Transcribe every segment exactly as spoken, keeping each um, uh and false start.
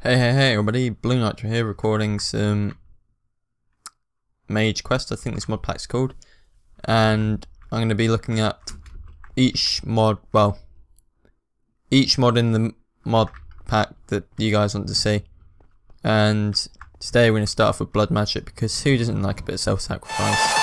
Hey, hey, hey, everybody, Blue Nitro here, recording some Mage Quest, I think this mod pack's called, and I'm going to be looking at each mod, well, each mod in the mod pack that you guys want to see, and today we're going to start off with Blood Magic, because who doesn't like a bit of self-sacrifice?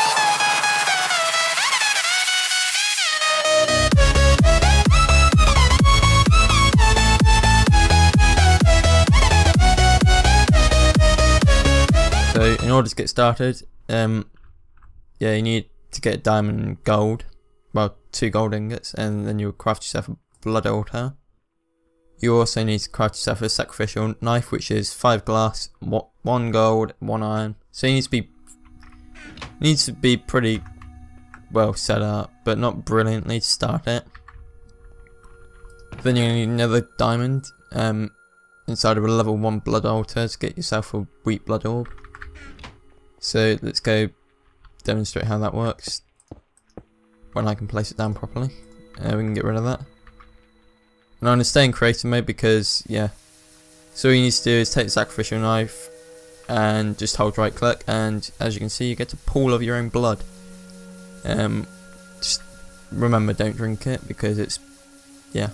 So in order to get started, um, yeah, you need to get diamond and gold, well, two gold ingots, and then you'll craft yourself a blood altar. You also need to craft yourself a sacrificial knife, which is five glass, one gold, one iron. So you need to be needs to be pretty well set up, but not brilliantly to start it. Then you're gonna need another diamond, um, inside of a level one blood altar to get yourself a wheat blood orb. So let's go demonstrate how that works when I can place it down properly. Uh, we can get rid of that. And I'm going to stay in creative mode because, yeah. So all you need to do is take the sacrificial knife and just hold right click, and as you can see you get a pool of your own blood. Um, just remember, don't drink it because it's, yeah.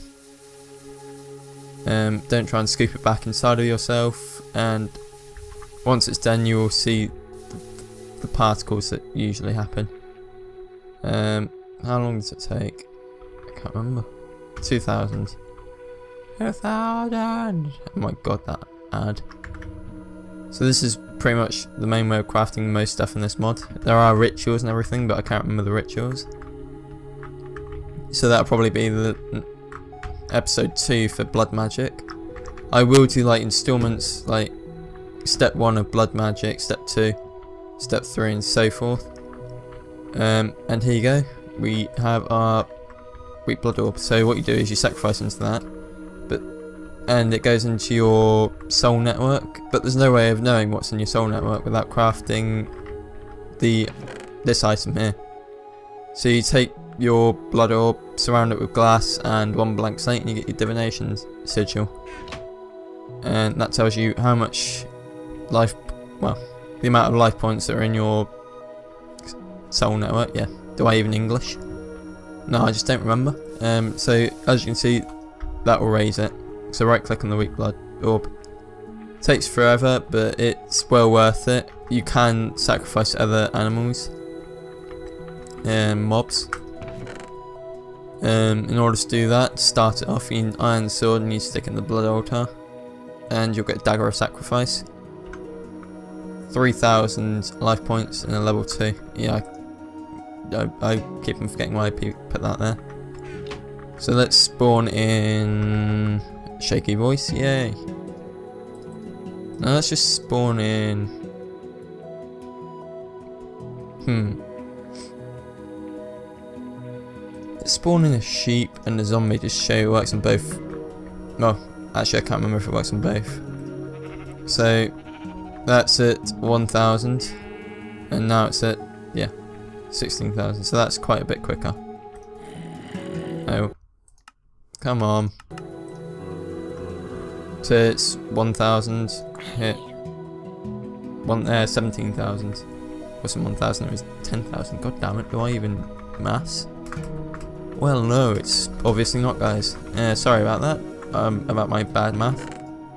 Um, don't try and scoop it back inside of yourself, and once it's done you will see the particles that usually happen. Um, how long does it take? I can't remember. two thousand. two thousand! Oh my god, that ad. So this is pretty much the main way of crafting most stuff in this mod. There are rituals and everything, but I can't remember the rituals. So that'll probably be the episode two for Blood Magic. I will do like installments, like step one of Blood Magic, step two, step three, and so forth. Um, and here you go, we have our wheat blood orb. So what you do is you sacrifice into that, but and it goes into your soul network, but there's no way of knowing what's in your soul network without crafting the this item here. So you take your blood orb, surround it with glass and one blank slate, and you get your divination sigil, and that tells you how much life, well, the amount of life points that are in your soul network. Yeah, do I even English? No, I just don't remember. Um, so as you can see, that will raise it. So right click on the weak blood orb. It takes forever, but it's well worth it. You can sacrifice other animals and mobs. Um, in order to do that, start it off in iron sword and you stick it in the blood altar, and you'll get dagger of sacrifice. three thousand life points in a level two. Yeah, I, I, I keep on forgetting why I put that there. So let's spawn in Shaky Voice, yay. Now let's just spawn in. Hmm. Let's spawn in a sheep and a zombie just to show it works on both. Well, actually I can't remember if it works on both. So that's at one thousand, and now it's at, yeah, sixteen thousand, so that's quite a bit quicker. Oh, come on. So it's one thousand, hit, one, uh, seventeen thousand, wasn't one thousand, it was ten thousand, god damn it, do I even maths? Well no, it's obviously not, guys. Uh, sorry about that, um, about my bad math.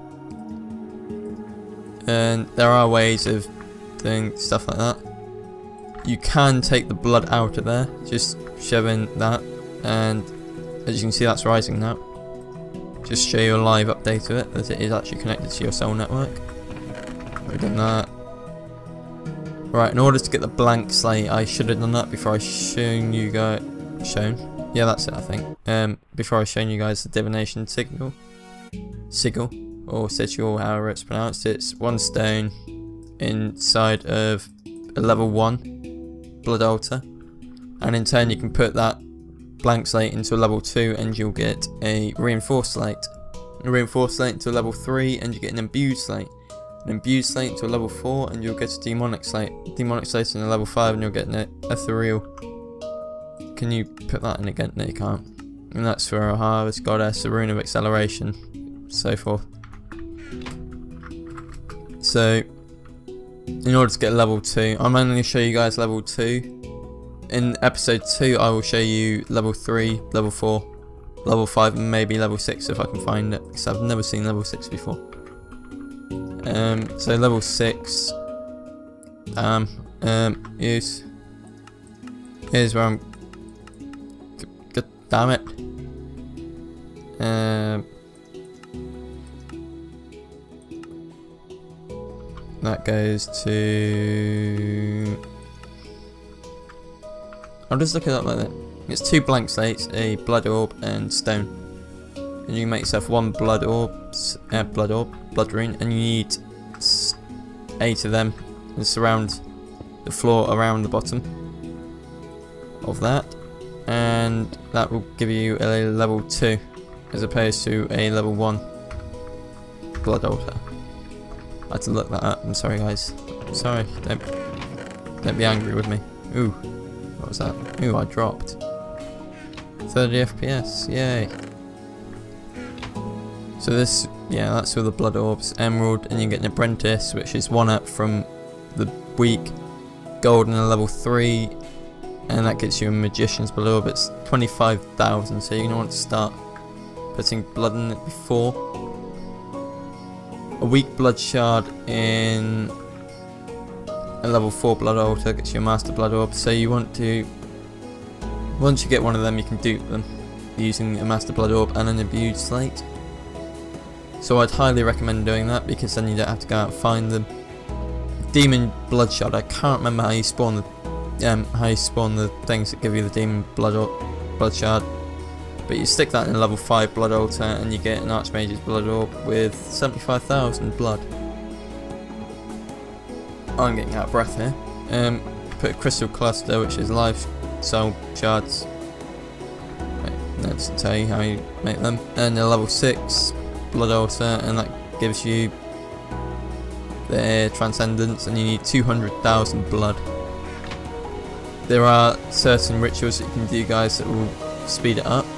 And there are ways of doing stuff like that. You can take the blood out of there, just shove in that, and as you can see that's rising now. Just show you a live update of it, that it is actually connected to your soul network. We've done that. Right, in order to get the blank slate, I should have done that before I shown you guys, shown? Yeah, that's it I think. Um, before I shown you guys the divination signal, sigil. Or sigil, however it's pronounced. It's one stone inside of a level one blood altar, and in turn you can put that blank slate into a level two and you'll get a reinforced slate, a reinforced slate into a level three and you get an imbued slate, an imbued slate into a level four and you'll get a demonic slate, demonic slate in a level five and you'll get an ethereal. Can you put that in again? No, you can't. And that's for a harvest goddess, a rune of acceleration, so forth. So in order to get level two, I'm only going to show you guys level two. In episode two I will show you level three, level four, level five, and maybe level six if I can find it, because I've never seen level six before. Um, so level six, um, um, is, here's where I'm, god damn it, um, that goes to, I'll just look it up like that. It's two blank slates, a blood orb, and stone. And you can make yourself one blood orb, uh, blood orb, blood rune, and you need eight of them and surround the floor around the bottom of that, and that will give you a level two as opposed to a level one blood altar. I had to look that up. I'm sorry, guys. I'm sorry. Don't don't be angry with me. Ooh. What was that? Ooh, I dropped. thirty F P S, yay. So this, yeah, that's all the blood orbs, emerald, and you get an apprentice, which is one up from the weak, golden a level three, and that gets you a magician's blood orb. It's twenty-five thousand, so you're going to want to start putting blood in it before. A weak blood shard in a level four blood altar gets you a master blood orb, so you want to, once you get one of them, you can dupe them using a master blood orb and an abused slate. So I'd highly recommend doing that, because then you don't have to go out and find them. Demon blood shard, I can't remember how you spawn the um, how you spawn the things that give you the demon blood or blood shard, but you stick that in a level five blood altar and you get an archmage's blood orb with seventy-five thousand blood. I'm getting out of breath here. Um, put a crystal cluster, which is live soul shards. Wait, that doesn't tell you how you make them. And a level six blood altar, and that gives you their transcendence, and you need two hundred thousand blood. There are certain rituals that you can do, guys, that will speed it up,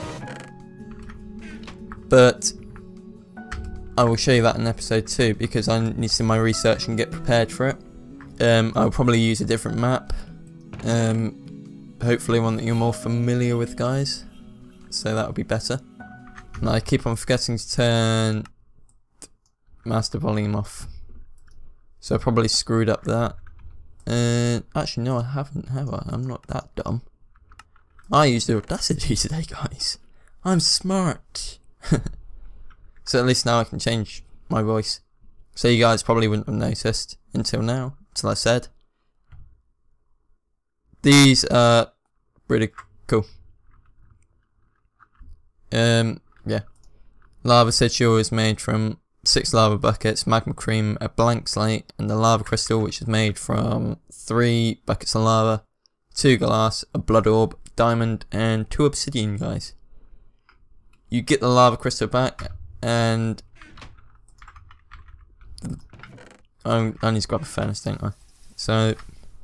but I will show you that in episode two, because I need to do my research and get prepared for it. Um, I'll probably use a different map, um, hopefully one that you're more familiar with, guys, so that would be better. And I keep on forgetting to turn master volume off, so I probably screwed up that. Uh, actually no, I haven't, have I? I'm not that dumb. I used Audacity today, guys. I'm smart. So at least now I can change my voice, so you guys probably wouldn't have noticed until now, until I said. These are really cool. Um, yeah. Lava sigil is made from six lava buckets, magma cream, a blank slate, and the lava crystal, which is made from three buckets of lava, two glass, a blood orb, diamond, and two obsidian, guys. You get the lava crystal back, and I, I need to grab a furnace, don't I? So,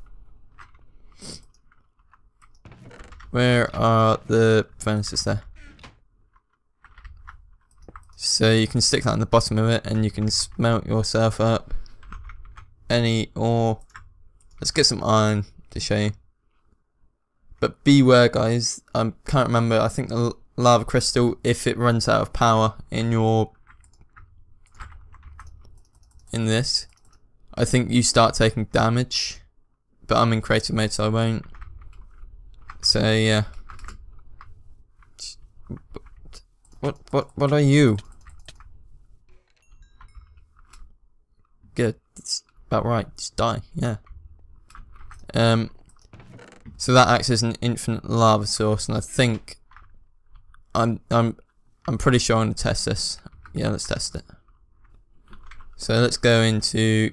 where are the furnaces there? So you can stick that on the bottom of it, and you can smelt yourself up any ore. Let's get some iron to show you. But beware, guys, I can't remember, I think the lava crystal, if it runs out of power in your, in this, I think you start taking damage, but I'm in creative mode, so I won't. So yeah. What, what, what are you? Good, it's about right, just die, yeah. Um, so that acts as an infinite lava source, and I think, I'm, I'm, I'm pretty sure I'm gonna test this. Yeah, let's test it. So let's go into,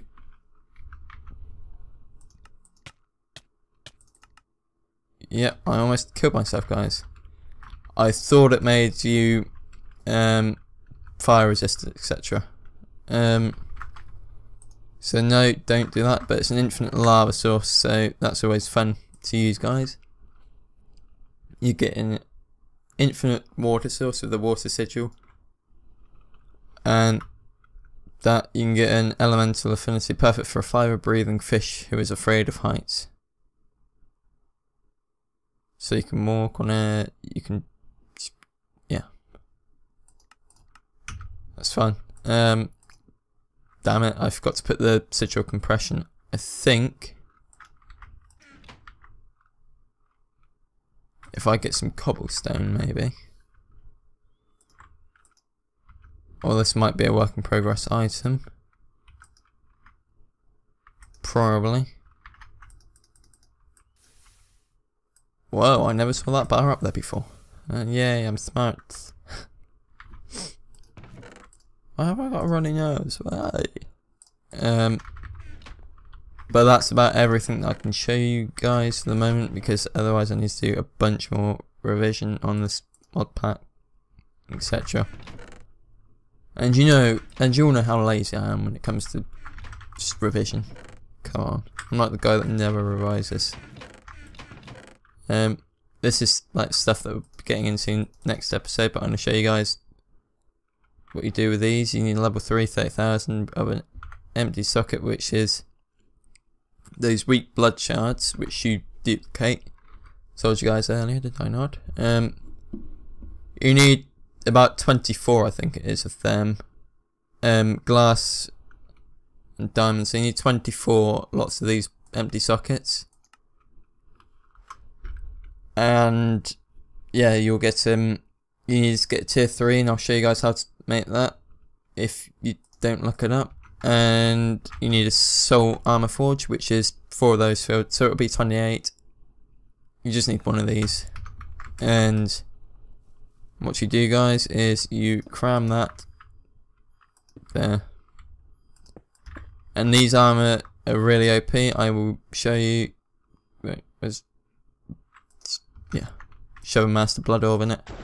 yeah, I almost killed myself, guys. I thought it made you um, fire resistant, et cetera. Um, so no, don't do that. But it's an infinite lava source, so that's always fun to use, guys. You get an infinite water source with the water sigil, and that you can get an elemental affinity, perfect for a fire-breathing fish who is afraid of heights. So you can walk on it, you can, yeah. That's fun. Um, damn it, I forgot to put the sigil compression. I think if I get some cobblestone, maybe. Or this might be a work in progress item. Probably. Whoa, I never saw that bar up there before. Uh, yay, I'm smart. Why have I got a runny nose? Why? Um, but that's about everything that I can show you guys for the moment, because otherwise I need to do a bunch more revision on this mod pack, et cetera. And you know, and you all know how lazy I am when it comes to just revision. Come on, I'm like the guy that never revises. Um, this is like stuff that we'll be getting into next episode, but I'm going to show you guys what you do with these. You need level three, thirty thousand of an empty socket, which is those weak blood shards, which you duplicate. Told you guys earlier, did I not? Um, you need about twenty-four, I think it is, of them. Um, glass and diamonds. So you need twenty-four lots of these empty sockets. And yeah, you'll get um you need to get tier three, and I'll show you guys how to make that if you don't look it up. And you need a soul armor forge, which is four of those filled, so it'll be twenty-eight. You just need one of these. And what you do, guys, is you cram that there. And these armor are really O P. I will show you. Wait, where's yeah, show a master blood orb in it.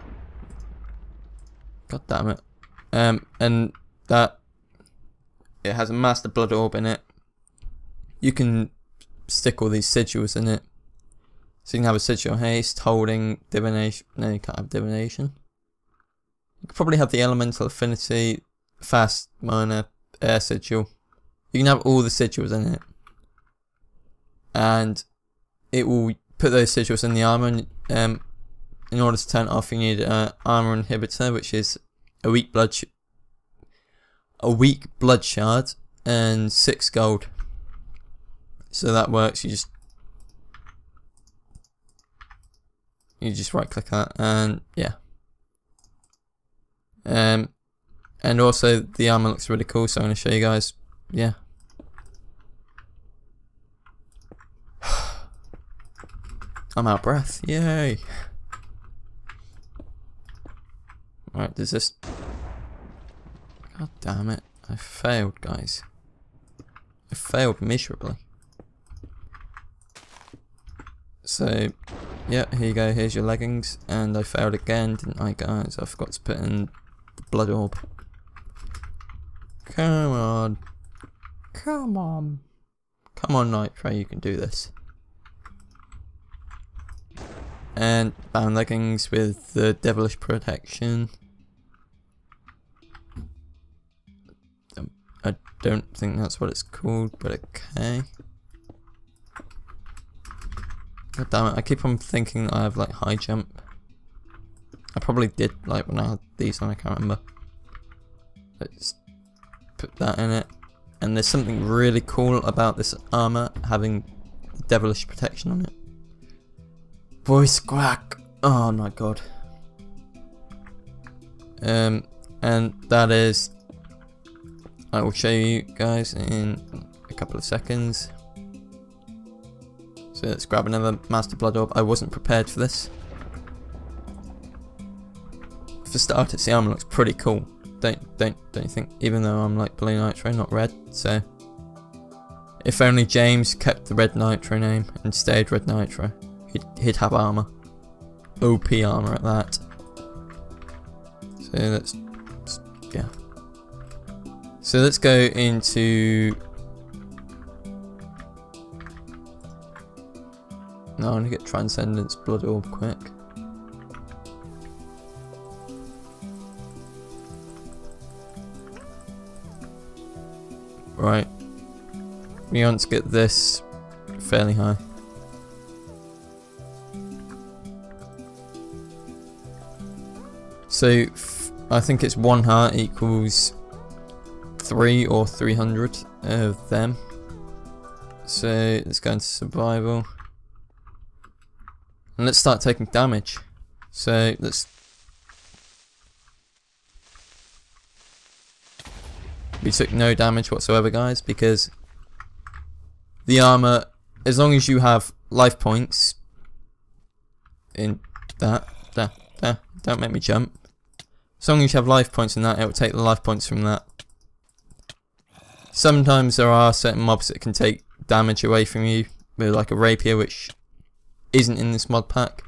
God damn it. Um, and that it has a master blood orb in it. You can stick all these sigils in it. So you can have a sigil haste, holding, divination. No, you can't have divination. You could probably have the elemental affinity, fast, minor, air sigil. You can have all the sigils in it. And it will put those sigils in the armor, and um, in order to turn it off, you need an armor inhibitor, which is a weak blood, sh a weak blood shard, and six gold. So that works. You just you just right click that, and yeah. Um, and also the armor looks really cool, so I'm going to show you guys. Yeah. I'm out of breath. Yay. Right, does this... God damn it. I failed, guys. I failed miserably. So, yeah, here you go. Here's your leggings. And I failed again, didn't I, guys? I forgot to put in the blood orb. Come on. Come on. Come on, Nitro, you can do this. And bound leggings with the devilish protection. Um, I don't think that's what it's called, but okay. God damn it, I keep on thinking that I have like high jump. I probably did like when I had these on, I can't remember. Let's put that in it. And there's something really cool about this armor having devilish protection on it. Voice crack. Oh my god. Um, and that is, I will show you guys in a couple of seconds. So let's grab another master blood orb. I wasn't prepared for this. For starters, the armor looks pretty cool. Don't don't don't you think? Even though I'm like blue nitro, not red. So if only James kept the red nitro name and stayed red nitro, he'd he'd have armor. O P armor at that. So let's, yeah. So let's go into. No, I want to get Transcendence Blood Orb quick. Right. We want to get this fairly high. So f I think it's one heart equals three or three hundred of them. So let's go into survival. And let's start taking damage. So let's... We took no damage whatsoever, guys, because the armor, as long as you have life points in that, that, that, don't make me jump. As long as you have life points in that, it will take the life points from that. Sometimes there are certain mobs that can take damage away from you, with like a rapier, which isn't in this mod pack.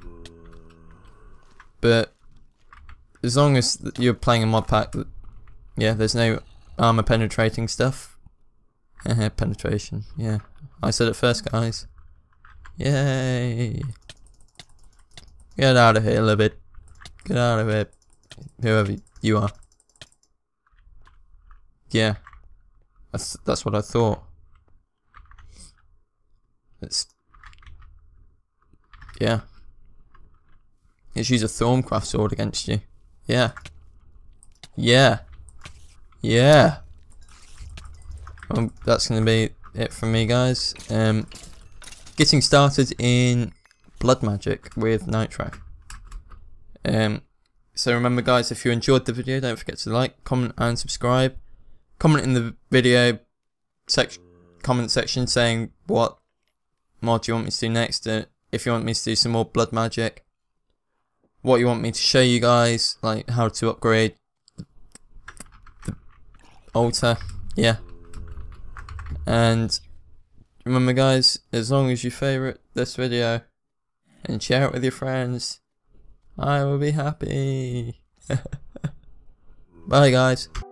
But as long as you're playing a mod pack that, yeah, there's no armor penetrating stuff. Penetration, yeah. I said it first, guys. Yay! Get out of here, Libid. Get out of here, whoever you are. Yeah, that's that's what I thought. It's yeah. Let's use a Thorncraft sword against you. Yeah. Yeah. Yeah. Well, that's going to be it from me, guys. Um, getting started in blood magic with Nitro. Um, so remember, guys, if you enjoyed the video, don't forget to like, comment, and subscribe. Comment in the video sec comment section saying what mod you want me to do next. Uh, if you want me to do some more blood magic, what you want me to show you guys, like how to upgrade the altar, yeah. And remember, guys, as long as you favourite this video and share it with your friends, I will be happy. Bye, guys.